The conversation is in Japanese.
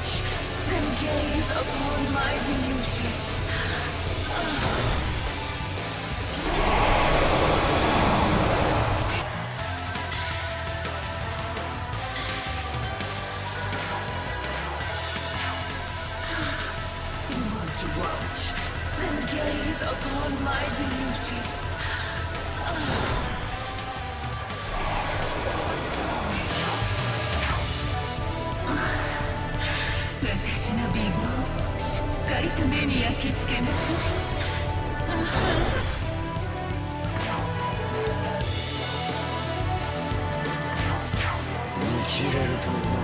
watch, then gaze upon my beauty. You want to watch, then gaze upon my beauty.私の美貌、しっかりと目に焼き付けなさい。 見切れると思う。